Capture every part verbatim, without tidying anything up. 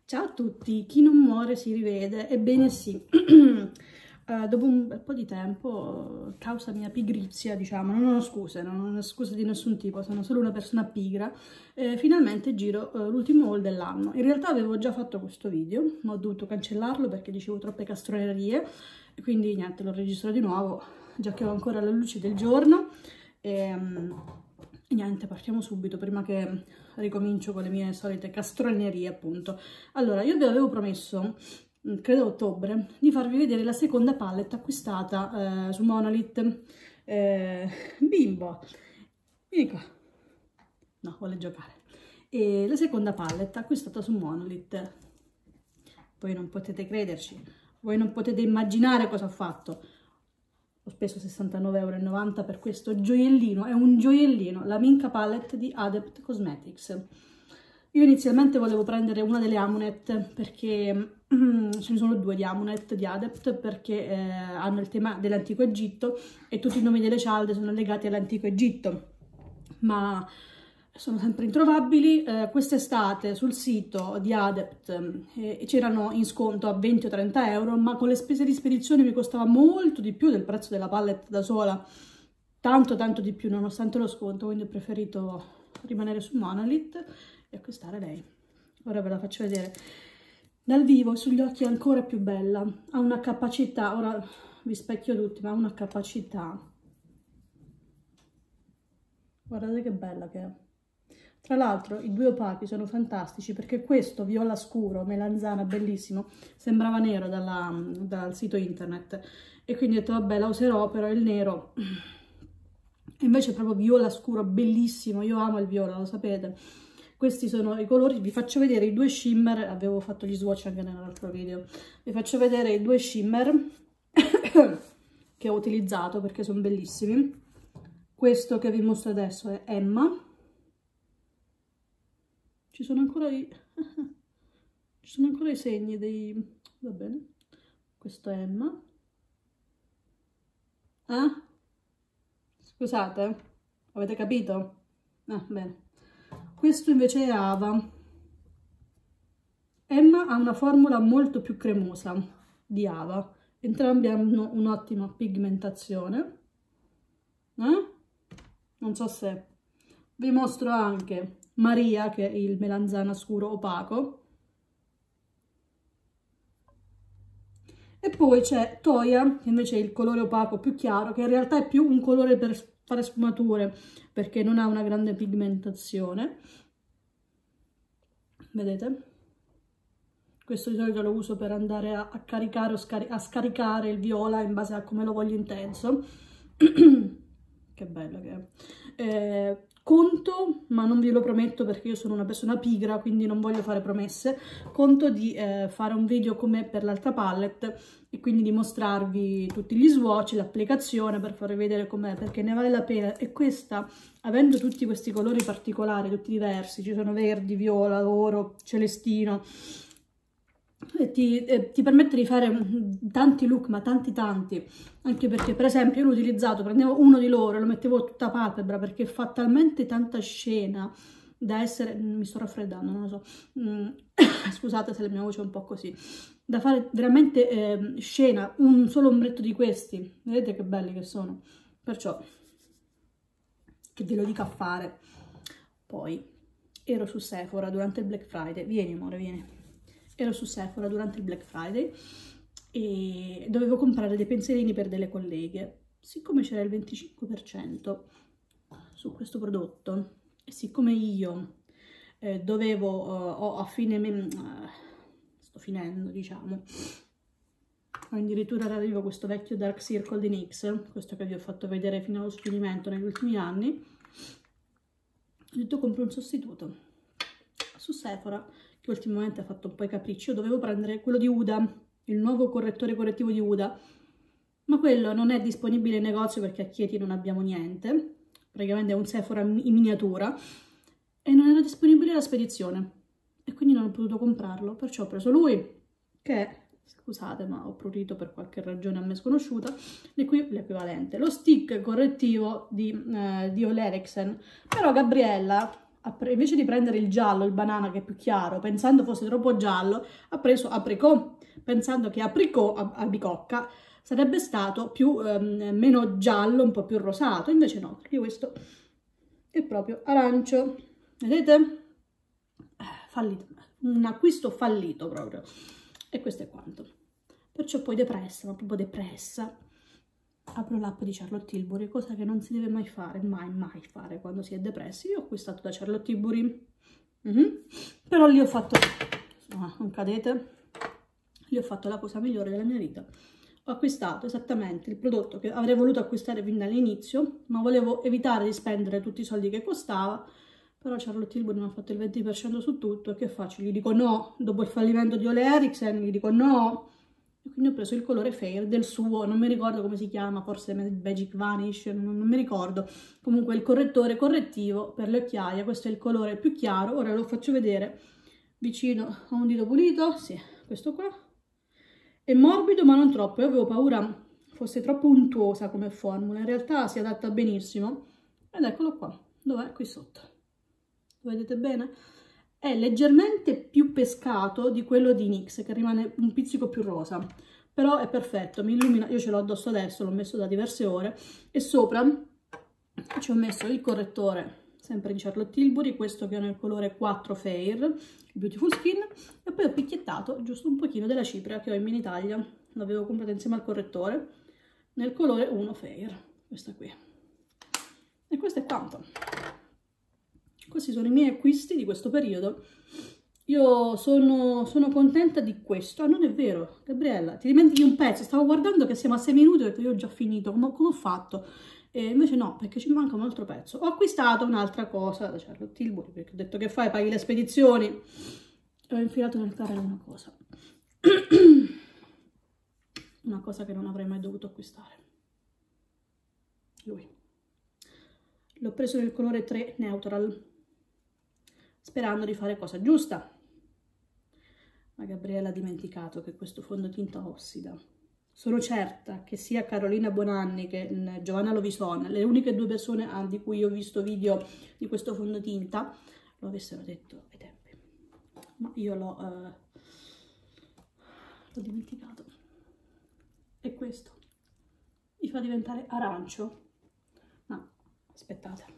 Ciao a tutti, chi non muore si rivede, ebbene sì, uh, dopo un bel po' di tempo, causa mia pigrizia, diciamo, non ho scuse, non ho scuse di nessun tipo, sono solo una persona pigra, eh, finalmente giro uh, l'ultimo haul dell'anno. In realtà avevo già fatto questo video, ma ho dovuto cancellarlo perché dicevo troppe castronerie, e quindi niente, l'ho registrato di nuovo, già che ho ancora la luce del giorno, e um, niente, partiamo subito, prima che ricomincio con le mie solite castronerie, appunto. Allora, io vi avevo promesso, credo a ottobre, di farvi vedere la seconda palette acquistata eh, su Monolith. Eh, bimbo, vieni qua. No, vuole giocare. E la seconda palette acquistata su Monolith. Voi non potete crederci, voi non potete immaginare cosa ho fatto. Ho speso sessantanove e novanta euro per questo gioiellino, è un gioiellino, la Minka Palette di Adept Cosmetics. Io inizialmente volevo prendere una delle Amulet perché ce ne sono due di Amulet di Adept perché eh, hanno il tema dell'antico Egitto e tutti i nomi delle cialde sono legati all'antico Egitto, ma sono sempre introvabili. Eh, quest'estate sul sito di Adept eh, c'erano in sconto a venti o trenta euro, ma con le spese di spedizione mi costava molto di più del prezzo della palette da sola, tanto tanto di più nonostante lo sconto, quindi ho preferito rimanere su Monolith e acquistare lei. Ora ve la faccio vedere dal vivo, sugli occhi è ancora più bella, ha una capacità, ora vi specchio tutti, ma ha una capacità, guardate che bella che è. Tra l'altro i due opachi sono fantastici perché questo viola scuro, melanzana, bellissimo, sembrava nero dalla, dal sito internet e quindi ho detto vabbè la userò, però il nero invece è proprio viola scuro, bellissimo, io amo il viola, lo sapete. Questi sono i colori, vi faccio vedere i due shimmer, avevo fatto gli swatch anche nell'altro video, vi faccio vedere i due shimmer che ho utilizzato perché sono bellissimi. Questo che vi mostro adesso è Emma. Ci sono ancora i, ci sono ancora i segni dei, va bene, questo è Emma, eh? Scusate, avete capito? Ah, bene. Questo invece è Ava. Emma ha una formula molto più cremosa di Ava, entrambi hanno un'ottima pigmentazione, eh? Non so se vi mostro anche Maria, che è il melanzana scuro opaco, e poi c'è Toya, che invece è il colore opaco più chiaro, che in realtà è più un colore per fare sfumature, perché non ha una grande pigmentazione. Vedete? Questo di solito lo uso per andare a, a caricare o scari a scaricare il viola in base a come lo voglio intenso. Che bello che è. Eh, conto, ma non ve lo prometto perché io sono una persona pigra, quindi non voglio fare promesse, conto di eh, fare un video come per l'altra palette e quindi di mostrarvi tutti gli swatch, l'applicazione per farvi vedere com'è, perché ne vale la pena. E questa, avendo tutti questi colori particolari, tutti diversi, ci sono verdi, viola, oro, celestino, e ti, eh, ti permette di fare tanti look, ma tanti tanti, anche perché per esempio io l'ho utilizzato, prendevo uno di loro e lo mettevo tutta palpebra perché fa talmente tanta scena da essere, mi sto raffreddando, non lo so, mm, scusate se la mia voce è un po' così, da fare veramente eh, scena, un solo ombretto di questi, vedete che belli che sono, perciò che ve lo dico a fare. Poi ero su Sephora durante il Black Friday, vieni amore, vieni. Ero su Sephora durante il Black Friday e dovevo comprare dei pensierini per delle colleghe. Siccome c'era il venticinque per cento su questo prodotto e siccome io eh, dovevo, uh, ho a fine, uh, sto finendo diciamo, ho addirittura arrivo questo vecchio Dark Circle di N Y X, questo che vi ho fatto vedere fino allo sfinimento negli ultimi anni, ho detto compro un sostituto. Su Sephora, che ultimamente ha fatto un po' i capricci, io dovevo prendere quello di Huda, il nuovo correttore correttivo di Huda, ma quello non è disponibile in negozio perché a Chieti non abbiamo niente, praticamente è un Sephora in miniatura, e non era disponibile la spedizione, e quindi non ho potuto comprarlo, perciò ho preso lui, che è, scusate ma ho prurito per qualche ragione a me sconosciuta, l'equivalente, lo stick correttivo di, eh, di Olerexen, però Gabriella invece di prendere il giallo, il banana che è più chiaro, pensando fosse troppo giallo, ha preso apricot, pensando che apricot, albicocca, sarebbe stato più, ehm, meno giallo, un po' più rosato, invece no, perché questo è proprio arancio, vedete? Eh, fallito, un acquisto fallito proprio, e questo è quanto. Perciò poi depressa, ma proprio depressa, apro l'app di Charlotte Tilbury, cosa che non si deve mai fare, mai, mai fare quando si è depressi. Io ho acquistato da Charlotte Tilbury, mm-hmm. Però lì ho fatto, oh, non cadete, lì ho fatto la cosa migliore della mia vita. Ho acquistato esattamente il prodotto che avrei voluto acquistare fin dall'inizio, ma volevo evitare di spendere tutti i soldi che costava, però Charlotte Tilbury mi ha fatto il venti per cento su tutto, e che faccio? Gli dico no, dopo il fallimento di Ole Henriksen, gli dico no. E quindi ho preso il colore Fair del suo, non mi ricordo come si chiama, forse Magic Vanish, non, non mi ricordo. Comunque il correttore correttivo per le occhiaie, questo è il colore più chiaro, ora lo faccio vedere vicino a un dito pulito, sì, questo qua. È morbido ma non troppo, io avevo paura fosse troppo untuosa come formula, in realtà si adatta benissimo. Ed eccolo qua, dov'è? Qui sotto. Lo vedete bene? È leggermente più pescato di quello di NYX, che rimane un pizzico più rosa, però è perfetto, mi illumina. Io ce l'ho addosso adesso, l'ho messo da diverse ore, e sopra ci ho messo il correttore, sempre di Charlotte Tilbury, questo che è nel colore quattro Fair, Beautiful Skin, e poi ho picchiettato giusto un pochino della cipria che ho in mini taglia, l'avevo comprata insieme al correttore, nel colore uno Fair, questa qui. E questo è quanto. Questi sono i miei acquisti di questo periodo. Io sono, sono contenta di questo. Ah, non è vero, Gabriella, ti dimentichi un pezzo. Stavo guardando che siamo a sei minuti e ho detto io ho già finito. Come, come ho fatto? E invece no, perché ci manca un altro pezzo. Ho acquistato un'altra cosa da Charlotte Tilbury, perché ho detto che fai, paghi le spedizioni. E ho infilato nel carrello una cosa. Una cosa che non avrei mai dovuto acquistare. Lui. L'ho preso nel colore tre Neutral, sperando di fare cosa giusta, ma Gabriella ha dimenticato che questo fondotinta ossida. Sono certa che sia Carolina Bonanni che Giovanna Lovison, le uniche due persone di cui ho visto video di questo fondotinta, lo avessero detto ai tempi, ma io l'ho uh, dimenticato. E questo mi fa diventare arancio. No, aspettate.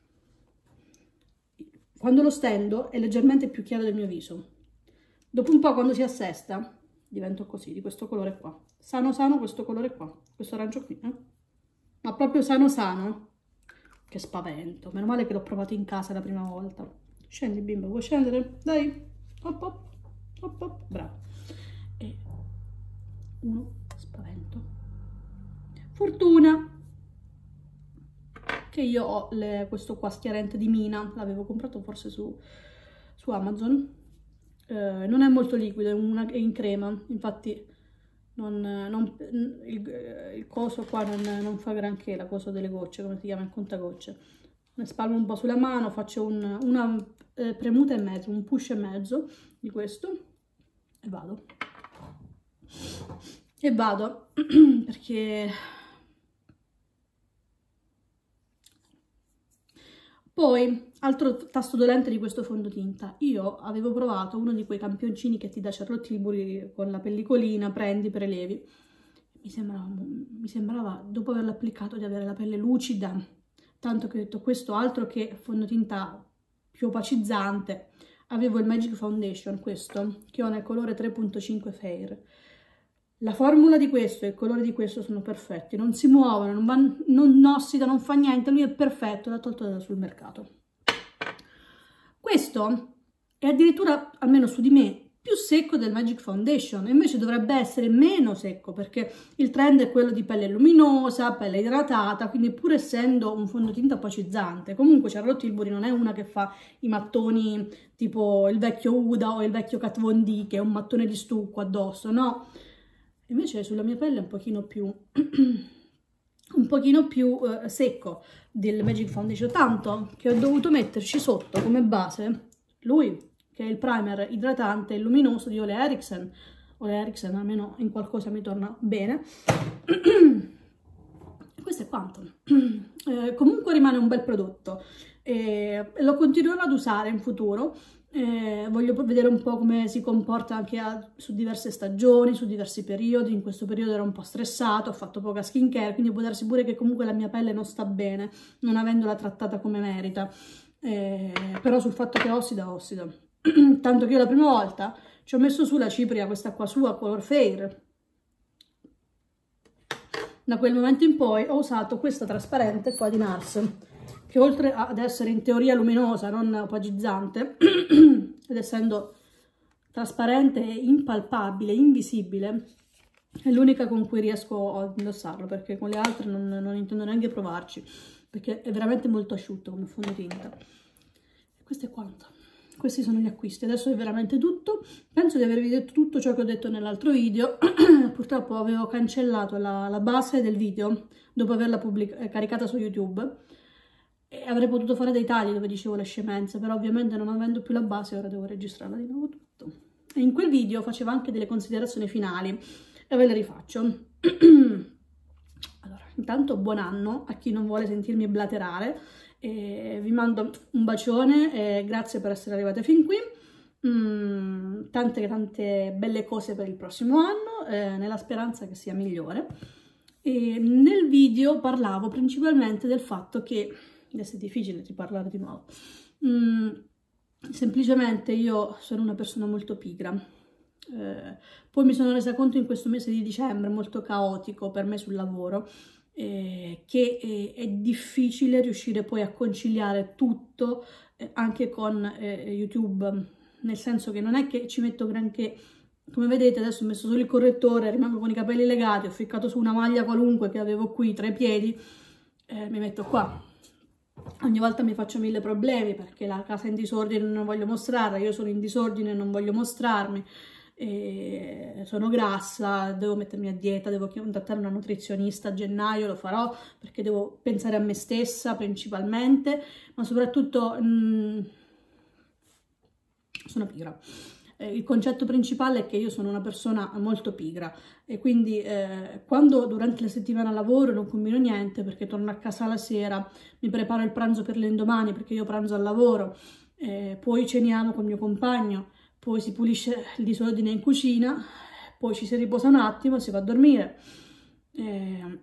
Quando lo stendo è leggermente più chiaro del mio viso. Dopo un po', quando si assesta, divento così, di questo colore qua. Sano sano questo colore qua, questo arancio qui, eh? Ma proprio sano sano. Che spavento. Meno male che l'ho provato in casa la prima volta. Scendi bimbo, vuoi scendere? Dai. Hop hop. Hop hop. Bravo. E uno spavento. Fortuna che io ho le, questo qua schiarente di Mina, l'avevo comprato forse su, su Amazon, eh, non è molto liquido, è, una, è in crema, infatti non, non, il, il coso qua non, non fa granché, la cosa delle gocce, come si chiama, il contagocce. Ne spalmo un po' sulla mano, faccio un, una eh, premuta e mezzo, un push e mezzo di questo e vado. E vado perché... Poi, altro tasto dolente di questo fondotinta, io avevo provato uno di quei campioncini che ti dà Charlotte Tilbury con la pellicolina, prendi, prelevi. Mi sembrava, mi sembrava, dopo averlo applicato, di avere la pelle lucida, tanto che ho detto questo altro che fondotinta più opacizzante. Avevo il Magic Foundation, questo, che ho nel colore tre punto cinque Fair. La formula di questo e il colore di questo sono perfetti, non si muovono, non, vanno, non ossida, non fa niente, lui è perfetto, l'ha tolto sul mercato. Questo è addirittura, almeno su di me, più secco del Magic Foundation, invece dovrebbe essere meno secco perché il trend è quello di pelle luminosa, pelle idratata, quindi pur essendo un fondotinta opacizzante, comunque Charlotte Tilbury non è una che fa i mattoni tipo il vecchio Uda o il vecchio Kat Von D che è un mattone di stucco addosso, no? Invece sulla mia pelle è un pochino più, un pochino più eh, secco del Magic Foundation, tanto che ho dovuto metterci sotto come base lui, che è il primer idratante e luminoso di Ole questo è quanto. Eh, comunque rimane un bel prodotto e lo continuerò ad usare in futuro. Eh, voglio vedere un po' come si comporta anche a, su diverse stagioni, su diversi periodi. In questo periodo ero un po' stressato, ho fatto poca skincare, quindi può darsi pure che comunque la mia pelle non sta bene, non avendola trattata come merita. Eh, però sul fatto che ossida, ossida. Tanto che io la prima volta ci ho messo su la cipria, questa qua sua, Color Fair. Da quel momento in poi ho usato questa trasparente qua di Nars, che oltre ad essere in teoria luminosa, non opacizzante, ed essendo trasparente e impalpabile, invisibile, è l'unica con cui riesco a indossarlo, perché con le altre non, non intendo neanche provarci, perché è veramente molto asciutto come fondotinta. Questo è quanto. Questi sono gli acquisti. Adesso è veramente tutto. Penso di avervi detto tutto ciò che ho detto nell'altro video. Purtroppo avevo cancellato la, la base del video dopo averla caricata su YouTube. E avrei potuto fare dei tagli dove dicevo le scemenze, però ovviamente non avendo più la base ora devo registrarla di nuovo tutto. E in quel video facevo anche delle considerazioni finali e ve le rifaccio. Allora, intanto buon anno a chi non vuole sentirmi blaterare. E vi mando un bacione e grazie per essere arrivate fin qui. Mm, tante tante belle cose per il prossimo anno, eh, nella speranza che sia migliore. E nel video parlavo principalmente del fatto che adesso è difficile di parlare di nuovo. Mm, semplicemente io sono una persona molto pigra. Eh, poi mi sono resa conto in questo mese di dicembre molto caotico per me sul lavoro. Eh, che è, è difficile riuscire poi a conciliare tutto eh, anche con eh, YouTube, nel senso che non è che ci metto granché. Come vedete adesso ho messo solo il correttore, rimango con i capelli legati, ho ficcato su una maglia qualunque che avevo qui tra i piedi, eh, mi metto qua. Ogni volta mi faccio mille problemi perché la casa è in disordine e non voglio mostrarla, io sono in disordine e non voglio mostrarmi. E sono grassa, devo mettermi a dieta, devo contattare una nutrizionista a gennaio, lo farò perché devo pensare a me stessa principalmente, ma soprattutto mh, sono pigra. Eh, il concetto principale è che io sono una persona molto pigra e quindi eh, quando durante la settimana lavoro non combino niente perché torno a casa la sera, mi preparo il pranzo per l'indomani perché io pranzo al lavoro, eh, poi ceniamo con mio compagno, poi si pulisce il disordine in cucina, poi ci si riposa un attimo e si va a dormire. Eh,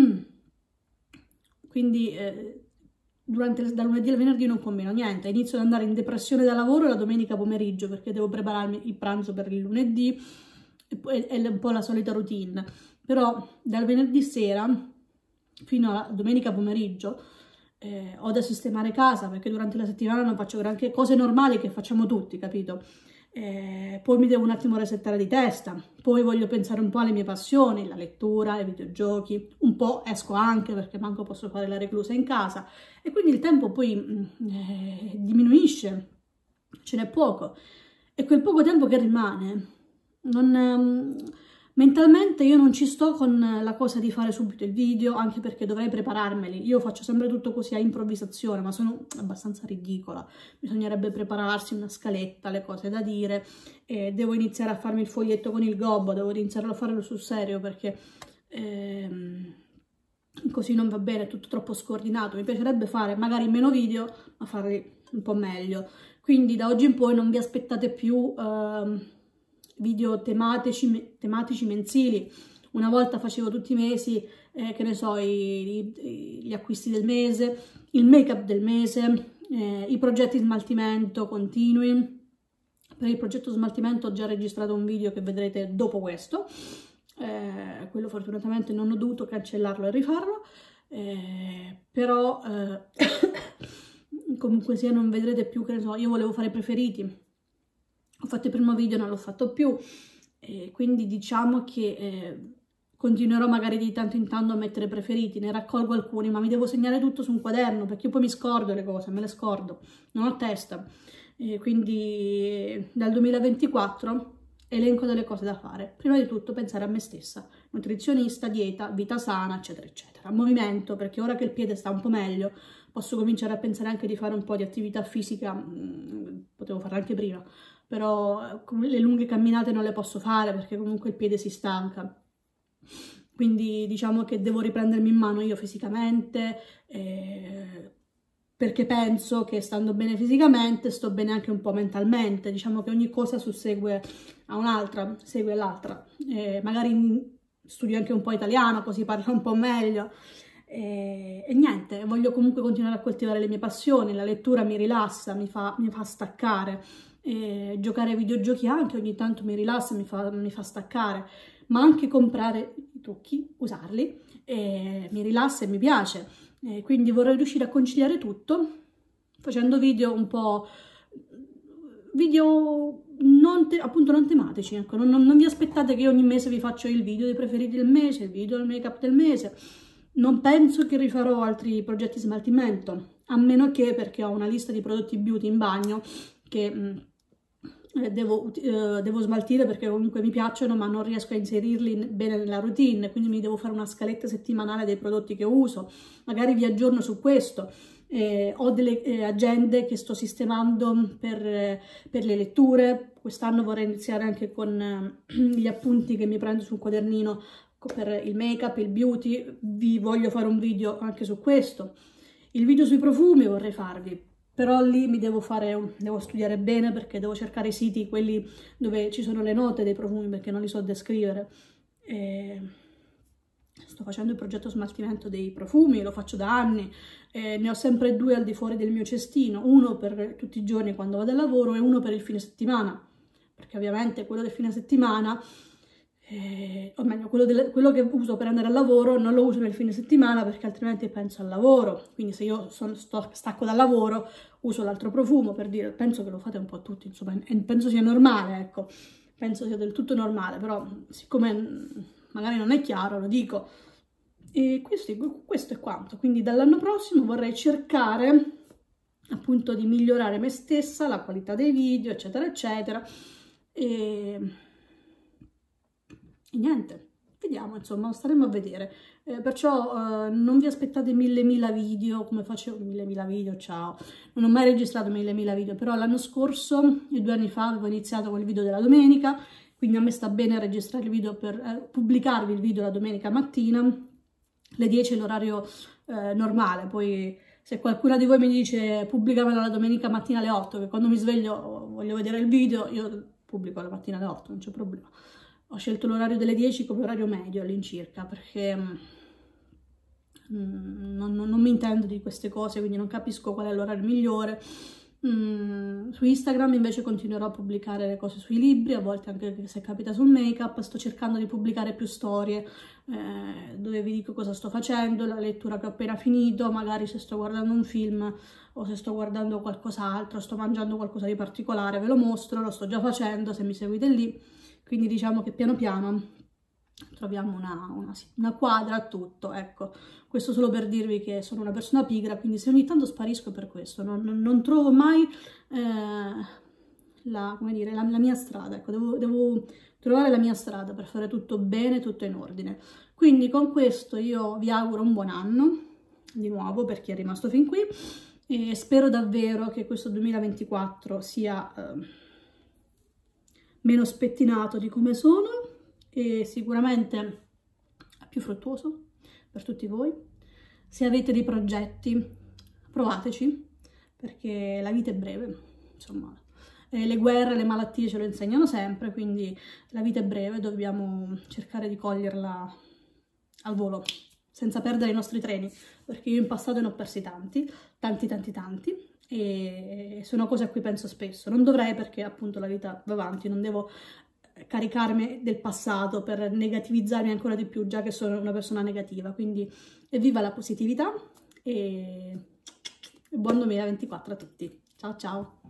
quindi eh, durante, da lunedì al venerdì non combino niente. Inizio ad andare in depressione da lavoro la domenica pomeriggio perché devo prepararmi il pranzo per il lunedì, e poi è un po' la solita routine. Però dal venerdì sera fino alla domenica pomeriggio eh, ho da sistemare casa perché durante la settimana non faccio granché, cose normali che facciamo tutti, capito? Eh, poi mi devo un attimo resettare di testa, poi voglio pensare un po' alle mie passioni, la lettura, i videogiochi, un po' esco anche perché manco posso fare la reclusa in casa e quindi il tempo poi eh, diminuisce, ce n'è poco e quel poco tempo che rimane, non, ehm, mentalmente io non ci sto con la cosa di fare subito il video, anche perché dovrei prepararmeli. Io faccio sempre tutto così a improvvisazione, ma sono abbastanza ridicola. Bisognerebbe prepararsi una scaletta, le cose da dire. E devo iniziare a farmi il foglietto con il gobbo, devo iniziare a farlo sul serio perché ehm, così non va bene, è tutto troppo scordinato. Mi piacerebbe fare magari meno video, ma farli un po' meglio. Quindi da oggi in poi non vi aspettate più Ehm, video tematici, tematici mensili. Una volta facevo tutti i mesi, eh, che ne so, i, i, gli acquisti del mese, il make up del mese, eh, i progetti smaltimento continui. Per il progetto smaltimento ho già registrato un video che vedrete dopo questo, eh, quello fortunatamente non ho dovuto cancellarlo e rifarlo, eh, però eh, comunque sia non vedrete più, che ne so, io volevo fare preferiti. Ho fatto il primo video, non l'ho fatto più, e quindi diciamo che eh, continuerò magari di tanto in tanto a mettere preferiti, ne raccolgo alcuni, ma mi devo segnare tutto su un quaderno, perché io poi mi scordo le cose, me le scordo, non ho testa. E quindi dal duemilaventiquattro elenco delle cose da fare. Prima di tutto pensare a me stessa, nutrizionista, dieta, vita sana, eccetera, eccetera. Movimento, perché ora che il piede sta un po' meglio, posso cominciare a pensare anche di fare un po' di attività fisica, potevo farla anche prima, però le lunghe camminate non le posso fare perché comunque il piede si stanca. quindi diciamo che devo riprendermi in mano io fisicamente, eh, perché penso che stando bene fisicamente sto bene anche un po' mentalmente, diciamo che ogni cosa sussegue a un'altra, segue l'altra, eh, magari studio anche un po' italiano così parlo un po' meglio, e, e niente, voglio comunque continuare a coltivare le mie passioni, la lettura mi rilassa, mi fa, mi fa staccare, e giocare ai videogiochi anche ogni tanto mi rilassa, mi fa, mi fa staccare, ma anche comprare i trucchi, usarli, e mi rilassa e mi piace. E quindi vorrei riuscire a conciliare tutto facendo video un po' video non te, appunto non tematici, ecco. non, non, non vi aspettate che ogni mese vi faccio il video dei preferiti del mese, il video del make up del mese. Non penso che rifarò altri progetti smaltimento, a meno che, perché ho una lista di prodotti beauty in bagno che mh, Devo, eh, devo smaltire perché comunque mi piacciono, ma non riesco a inserirli bene nella routine, quindi mi devo fare una scaletta settimanale dei prodotti che uso, magari vi aggiorno su questo. Eh, ho delle eh, agende che sto sistemando per, eh, per le letture, quest'anno vorrei iniziare anche con eh, gli appunti che mi prendo sul quadernino per il make up, il beauty, vi voglio fare un video anche su questo. Il video sui profumi vorrei farvi, però lì mi devo fare, devo studiare bene perché devo cercare i siti, quelli dove ci sono le note dei profumi, perché non li so descrivere. E sto facendo il progetto smaltimento dei profumi, lo faccio da anni, e ne ho sempre due al di fuori del mio cestino, uno per tutti i giorni quando vado al lavoro e uno per il fine settimana, perché ovviamente quello del fine settimana, eh, o meglio, quello, del, quello che uso per andare al lavoro non lo uso nel fine settimana perché altrimenti penso al lavoro, quindi se io sono, sto, stacco dal lavoro uso l'altro profumo, per dire, penso che lo fate un po' tutti, insomma, e penso sia normale, ecco, penso sia del tutto normale, però siccome magari non è chiaro lo dico. E questo, questo è quanto, quindi dall'anno prossimo vorrei cercare appunto di migliorare me stessa, la qualità dei video, eccetera eccetera, e... E niente, vediamo, insomma, staremo a vedere. Eh, perciò eh, non vi aspettate mille mila video, come facevo, mille mila video, ciao. Non ho mai registrato mille mila video, però l'anno scorso, e due anni fa, avevo iniziato con il video della domenica, quindi a me sta bene registrare il video per eh, pubblicarvi il video la domenica mattina, le dieci è l'orario eh, normale, poi se qualcuno di voi mi dice pubblicamela la domenica mattina alle otto, che quando mi sveglio voglio vedere il video, io pubblico la mattina alle otto, non c'è problema. Ho scelto l'orario delle dieci come orario medio all'incirca, perché mm, non, non, non mi intendo di queste cose, quindi non capisco qual è l'orario migliore. Mm, su Instagram invece continuerò a pubblicare le cose sui libri, a volte anche se capita sul make-up. Sto cercando di pubblicare più storie eh, dove vi dico cosa sto facendo, la lettura che ho appena finito, magari se sto guardando un film o se sto guardando qualcos'altro, sto mangiando qualcosa di particolare, ve lo mostro, lo sto già facendo se mi seguite lì. Quindi diciamo che piano piano troviamo una, una, una quadra a tutto, ecco. Questo solo per dirvi che sono una persona pigra, quindi se ogni tanto sparisco per questo, non, non, non trovo mai eh, la, come dire, la, la mia strada, ecco, devo, devo trovare la mia strada per fare tutto bene, tutto in ordine. Quindi con questo io vi auguro un buon anno, di nuovo per chi è rimasto fin qui, e spero davvero che questo duemilaventiquattro sia... Eh, meno spettinato di come sono e sicuramente più fruttuoso per tutti voi. Se avete dei progetti, provateci, perché la vita è breve, insomma, eh, le guerre, le malattie ce lo insegnano sempre, quindi la vita è breve, dobbiamo cercare di coglierla al volo, senza perdere i nostri treni, perché io in passato ne ho persi tanti, tanti tanti tanti, e sono cose a cui penso spesso. Non dovrei, perché appunto la vita va avanti, non devo caricarmi del passato per negativizzarmi ancora di più, già che sono una persona negativa. Quindi evviva la positività e buon duemilaventiquattro a tutti. Ciao ciao!